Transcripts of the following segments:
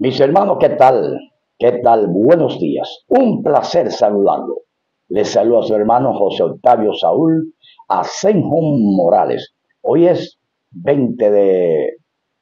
Mis hermanos, ¿qué tal? ¿Qué tal? Buenos días. Un placer saludarlo. Les saludo a su hermano José Octavio Saúl Asenjón Morales. Hoy es 20 de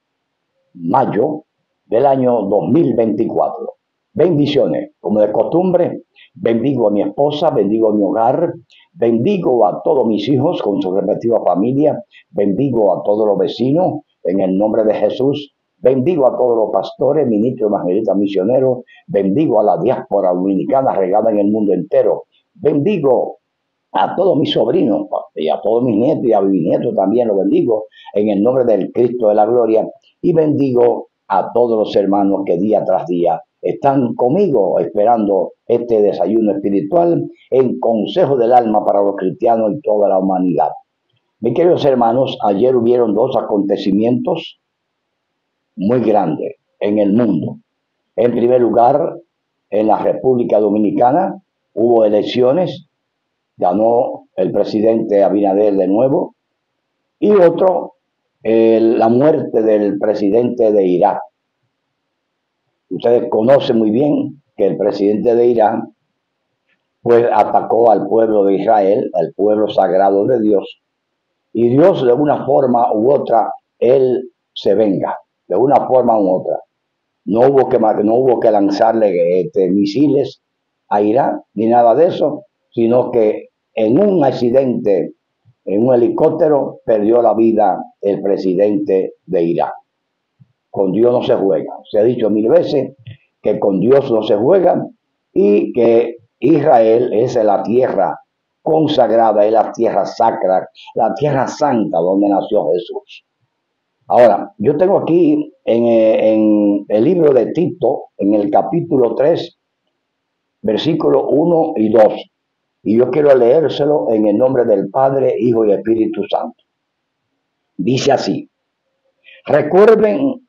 mayo del año 2024. Bendiciones. Como de costumbre, bendigo a mi esposa, bendigo a mi hogar, bendigo a todos mis hijos con su respectiva familia, bendigo a todos los vecinos en el nombre de Jesús. Bendigo a todos los pastores, ministros, evangelistas, misioneros. Bendigo a la diáspora dominicana regada en el mundo entero. Bendigo a todos mis sobrinos y a todos mis nietos y a mis bisnietos también los bendigo en el nombre del Cristo de la gloria. Y bendigo a todos los hermanos que día tras día están conmigo esperando este desayuno espiritual en Consejo del Alma para los cristianos y toda la humanidad. Mis queridos hermanos, ayer hubieron dos acontecimientos muy grande en el mundo. En primer lugar, en la República Dominicana hubo elecciones, ganó el presidente Abinader de nuevo, y otro, la muerte del presidente de Irak. Ustedes conocen muy bien que el presidente de Irak pues atacó al pueblo de Israel, al pueblo sagrado de Dios, y Dios de una forma u otra, él se venga. De una forma u otra. No hubo que lanzarle misiles a Irán, ni nada de eso, sino que en un accidente, en un helicóptero, perdió la vida el presidente de Irán. Con Dios no se juega. Se ha dicho 1000 veces que con Dios no se juega y que Israel es la tierra consagrada, es la tierra sacra, la tierra santa donde nació Jesús. Ahora, yo tengo aquí en el libro de Tito, en el capítulo 3, versículos 1 y 2, y yo quiero leérselo en el nombre del Padre, Hijo y Espíritu Santo. Dice así: recuerden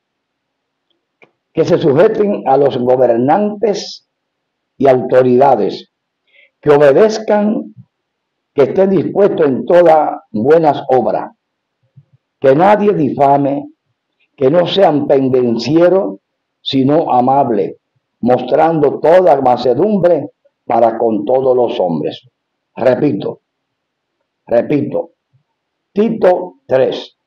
que se sujeten a los gobernantes y autoridades, que obedezcan, que estén dispuestos en todas buenas obras, que nadie difame, que no sean pendencieros, sino amables, mostrando toda mansedumbre para con todos los hombres. Repito, Tito 3.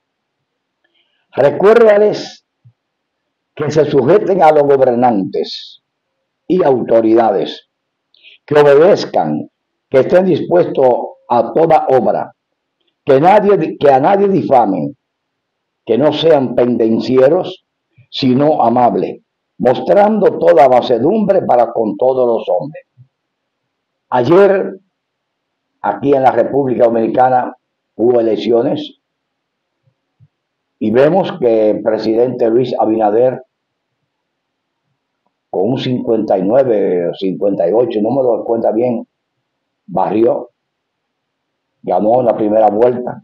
Recuérdales que se sujeten a los gobernantes y autoridades, que obedezcan, que estén dispuestos a toda obra, que a nadie difamen, que no sean pendencieros, sino amables, mostrando toda mansedumbre para con todos los hombres. Ayer, aquí en la República Dominicana, hubo elecciones y vemos que el presidente Luis Abinader, con un 59 o 58, no me doy cuenta bien, barrió, ganó en la primera vuelta.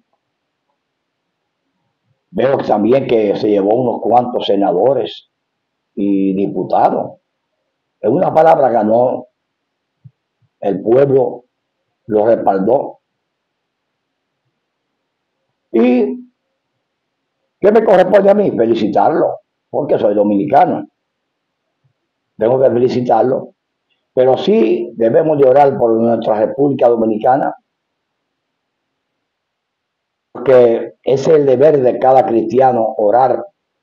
Veo también que se llevó unos cuantos senadores y diputados. En una palabra, ganó. El pueblo lo respaldó. ¿Y qué me corresponde a mí? Felicitarlo, porque soy dominicano. Tengo que felicitarlo. Pero sí debemos de orar por nuestra República Dominicana, porque es el deber de cada cristiano orar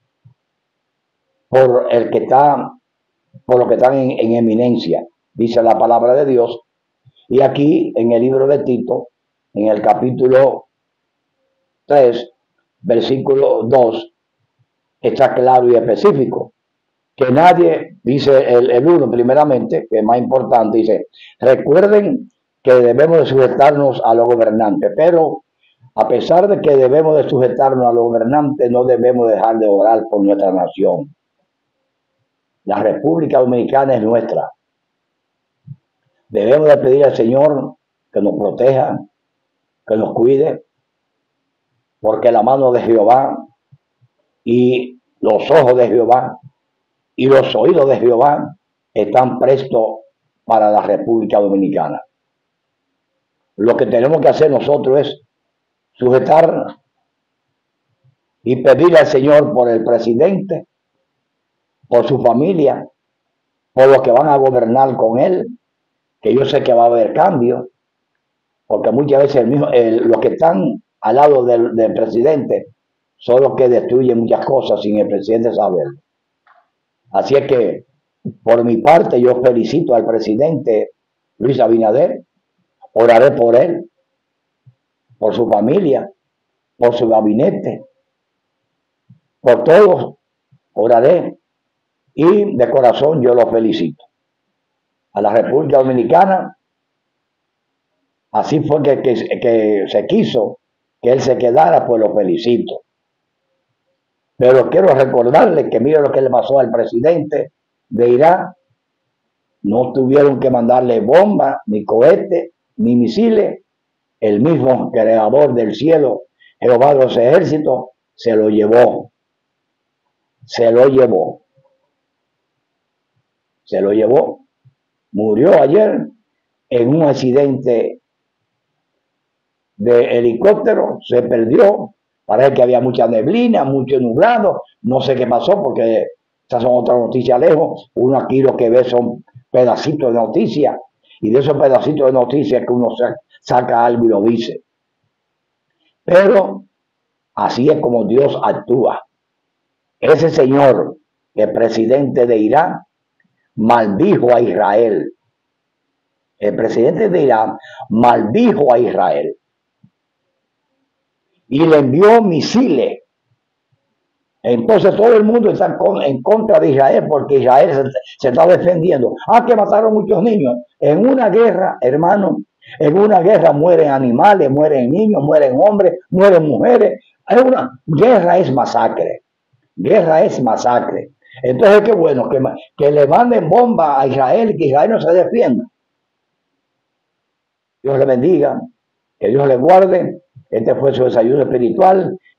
por el que está, por los que están en eminencia, dice la palabra de Dios. Y aquí en el libro de Tito, en el capítulo 3, versículo 2, está claro y específico. Que nadie, dice el 1 primeramente, que es más importante, dice: recuerden que debemos de sujetarnos a los gobernantes, pero a pesar de que debemos de sujetarnos a los gobernantes, no debemos dejar de orar por nuestra nación. La República Dominicana es nuestra. Debemos de pedir al Señor que nos proteja, que nos cuide, porque la mano de Jehová y los ojos de Jehová y los oídos de Jehová están prestos para la República Dominicana. Lo que tenemos que hacer nosotros es sujetar y pedirle al Señor por el presidente por su familia, por los que van a gobernar con él, que yo sé que va a haber cambio, porque muchas veces los que están al lado del presidente son los que destruyen muchas cosas sin el presidente saberlo. Así es que, por mi parte, yo felicito al presidente Luis Abinader, oraré por él, por su familia, por su gabinete, por todos, oraré y de corazón yo lo felicito. A la República Dominicana, así fue que se quiso que él se quedara, pues lo felicito. Pero quiero recordarle que mire lo que le pasó al presidente de Irán. No tuvieron que mandarle bombas, ni cohetes, ni misiles. El mismo creador del cielo, Jehová de los ejércitos, se lo llevó. Se lo llevó. Se lo llevó. Murió ayer en un accidente de helicóptero, se perdió. Parece que había mucha neblina, mucho nublado. No sé qué pasó porque esas son otras noticias lejos. Uno aquí lo que ve son pedacitos de noticias. Y de esos pedacitos de noticias que uno saca algo y lo dice. Pero así es como Dios actúa. Ese señor, el presidente de Irán, maldijo a Israel. El presidente de Irán maldijo a Israel y le envió misiles. Entonces todo el mundo está en contra de Israel porque Israel se está defendiendo. Que mataron muchos niños. En una guerra, hermano, en una guerra mueren animales, mueren niños, mueren hombres, mueren mujeres. Guerra es masacre. Guerra es masacre. Entonces qué bueno que le manden bomba a Israel y que Israel no se defienda. Dios le bendiga, que Dios le guarde. Este fue su desayuno espiritual